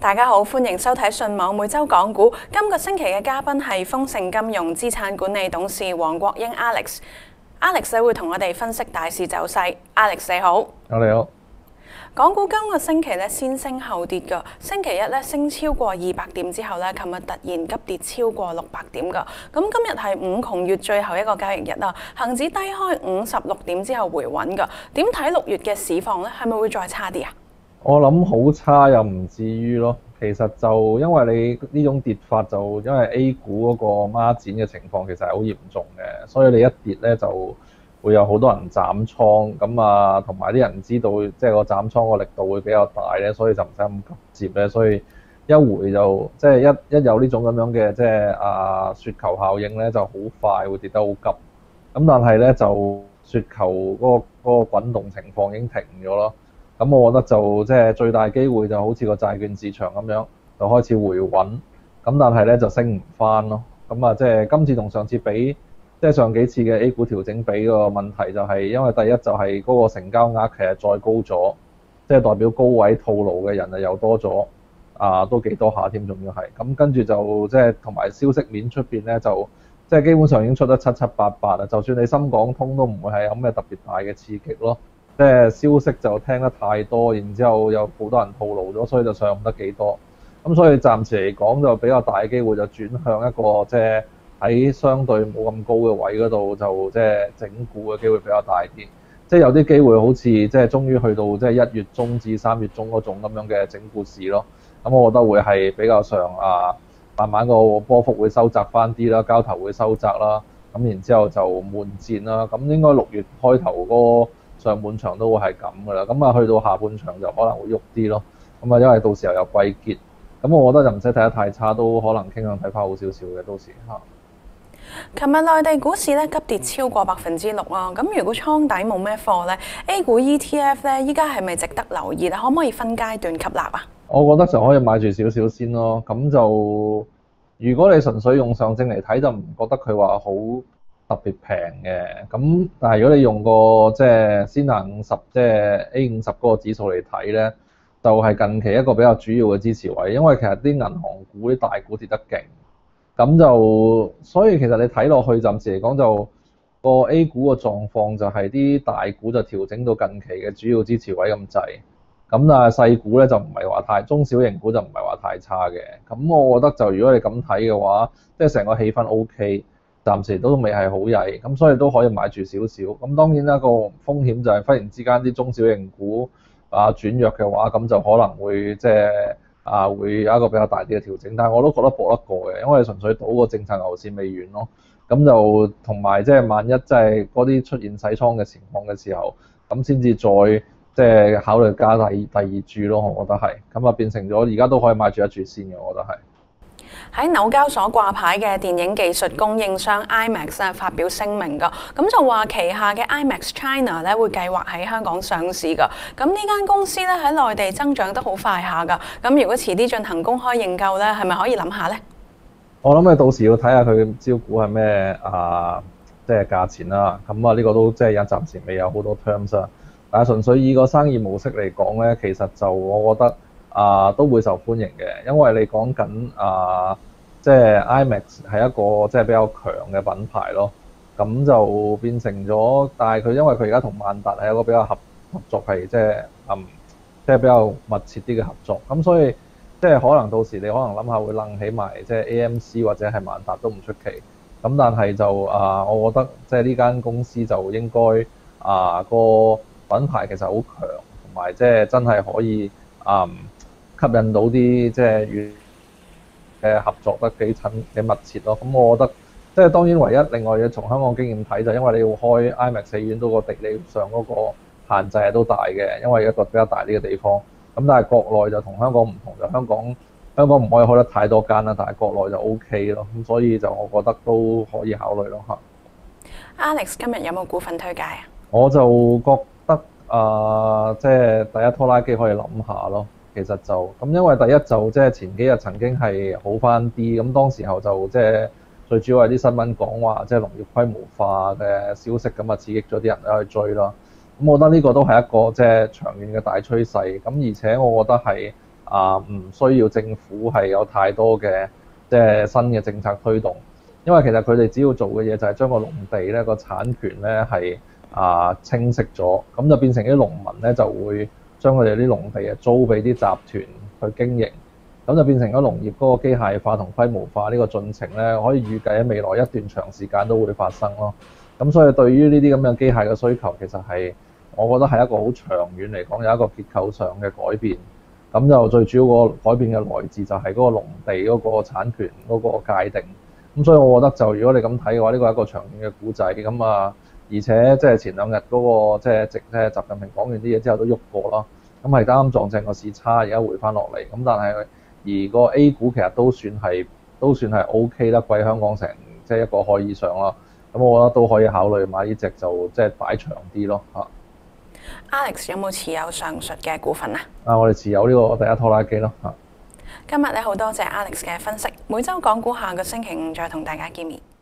大家好，歡迎收睇信網每週港股。今個星期嘅嘉賓係豐盛金融資產管理董事黃國英 Alex 會同我哋分析大市走勢。Alex 你好。 你好。 港股今個星期咧先升後跌㗎，星期一咧升超過200點之後咧，琴日突然急跌超過600點㗎。咁今日係5窮月最後一個交易日啦，恆指低開56點之後回穩㗎。點睇6月嘅市況咧？係咪會再差啲啊？ 我諗好差又唔至於咯。其實就因為你呢種跌法就因為 A 股嗰個孖展嘅情況其實係好嚴重嘅，所以你一跌咧就會有好多人斬倉，咁啊同埋啲人知道即係個斬倉個力度會比較大咧，所以就唔使咁急接咧，所以一回就即係一有呢種咁樣嘅即係雪球效應咧，就好快會跌得好急。咁但係咧就雪球嗰個滾動情況已經停咗咯。咁我覺得就即係最大機會就好似個債券市場咁樣，就開始回穩。咁但係咧就升唔翻咯。咁啊即係今次同上次比，即係上幾次嘅 A 股調整比個問題就係因為第一就係嗰個成交額其實再高咗，即係代表高位套牢嘅人啊又多咗，都幾多下添，仲要係。咁跟住就即係同埋消息面出邊咧就即係基本上已經出得七七八八啦。就算你深港通都唔會係有咩特別大嘅刺激咯。即係消息就聽得太多，然之後有好多人套牢咗，所以就上唔得幾多。咁所以暫時嚟講就比較大嘅機會就轉向一個即係喺相對冇咁高嘅位嗰度就即係整固嘅機會比較大啲。即係有啲機會好似即係終於去到即係1月中至3月中嗰種咁樣嘅整固市咯。咁我覺得會係比較上慢慢個波幅會收窄翻啲啦，交投會收窄啦。咁然之後就悶戰啦。咁應該6月開頭嗰個上半場都會係咁噶啦，咁啊去到下半場就可能會喐啲咯。咁啊因為到時候有季結，咁我覺得就唔使睇得太差，都可能傾向睇翻好少少嘅到時嚇。 琴日內地股市咧急跌超過6%啊！咁如果倉底冇咩貨咧 ，A 股 ETF 咧依家係咪值得留意咧？可唔可以分階段吸納啊？ 我覺得就可以買住少少先咯。咁就如果你純粹用上證嚟睇，就唔覺得佢話好特別平嘅。咁但係如果你用個即係先行50，即係 A50嗰個指數嚟睇咧，就係近期一個比較主要嘅支持位，因為其實啲銀行股啲大股跌得勁，咁就所以其實你睇落去暫時嚟講就個 A 股嘅狀況就係啲大股就調整到近期嘅主要支持位咁滯，咁但係細股咧就唔係話太，中小型股就唔係話太差嘅。咁我覺得就如果你咁睇嘅話，即係成個氣氛 OK。暫時都未係好曳，咁所以都可以買住少少。咁當然啦，個風險就係忽然之間啲中小型股轉弱嘅話，咁就可能會即係會有一個比較大啲嘅調整。但係我都覺得搏得過嘅，因為純粹賭個政策牛市未完咯。咁就同埋即係萬一即係嗰啲出現洗倉嘅情況嘅時候，咁先至再即係考慮加第二注咯。我覺得係咁啊，變成咗而家都可以買住一注先嘅，我覺得係。 喺紐交所掛牌嘅電影技術供應商 IMAX 發表聲明㗎，咁就話旗下嘅 IMAX China 咧會計劃喺香港上市㗎。咁呢間公司咧喺內地增長得好快下㗎。咁如果遲啲進行公開認購咧，係咪可以諗下咧？ 我諗你到時要睇下佢嘅招股係咩即係價錢啦。咁呢個都即係暫時未有好多 terms 啊。但係純粹以個生意模式嚟講咧，其實就我覺得都會受歡迎嘅，因為你講緊即係 IMAX 係一個即係比較強嘅品牌咯，咁就變成咗，但係佢因為佢而家同萬達係一個比較合作係即係比較密切啲嘅合作，咁所以即係可能到時你可能諗下會楞起埋即係 AMC 或者係萬達都唔出奇，咁但係就我覺得即係呢間公司就應該個品牌其實好強，同埋即係真係可以吸引到啲即係與合作得幾密切咯。咁我覺得即係當然唯一另外嘢從香港經驗睇就因為你要開 IMAX 戲院，都個地理上嗰個限制都大嘅，因為一個比較大啲嘅地方。咁但係國內就同香港唔同，就香港唔可以開得太多間啦，但係國內就 OK 咯。咁所以就我覺得都可以考慮咯嚇。 Alex 今日有冇股份推介啊？ 我就覺得即係第一拖拉機可以諗下咯。其實就咁，因為第一就即係前幾日曾經係好翻啲，咁當時候就即係最主要係啲新聞講話即係農業規模化嘅消息，咁啊刺激咗啲人去追啦。咁我覺得呢個都係一個即係長遠嘅大趨勢。咁而且我覺得係唔需要政府係有太多嘅即係新嘅政策推動，因為其實佢哋只要做嘅嘢就係將個農地咧個產權咧係清晰咗，咁就變成啲農民咧就會將佢哋啲農地租俾啲集團去經營，咁就變成咗農業嗰個機械化同規模化呢個進程咧，可以預計喺未來一段長時間都會發生咯。咁所以對於呢啲咁嘅機械嘅需求，其實係我覺得係一個好長遠嚟講有一個結構上嘅改變。咁就最主要個改變嘅來自就係嗰個農地嗰個產權嗰個界定。咁所以我覺得就如果你咁睇嘅話，呢個係一個長遠嘅故仔。咁而且即係前兩日嗰個即係習近平講完啲嘢之後都喐過啦。咁係啱啱撞正個市差，而家回翻落嚟。咁但係而個 A 股其實都算係 OK 啦，貴香港成即係1個開以上啦。咁我覺得都可以考慮買呢隻就即係擺長啲咯嚇。 Alex 有冇持有上述嘅股份啊？ 我哋持有呢個第一拖拉機咯嚇。 今日咧好多謝 Alex 嘅分析，每週港股下個星期五再同大家見面。